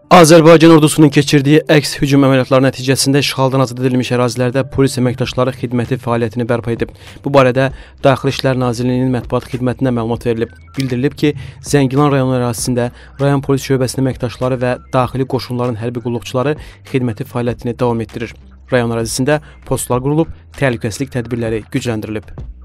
Azərbaycan ordusunun keçirdiyi əks hücum əməliyyatları nəticəsində işğaldan azad edilmiş ərazilərdə polis əməkdaşları xidməti fəaliyyətini bərpa edib. Bu barədə Daxili İşlər Nazirliyinin mətbuat xidmətindən məlumat verilib. Bildirilib ki, Zəngilan rayonu ərazisində rayon polis şöbəsinin əməkdaşları və daxili qoşunların hərbi qulluqçuları xidməti fəaliyyətini davam etdirir. Rayon ərazisində postlar qurulub, təhlükəsizlik tədbirləri gücləndirilib.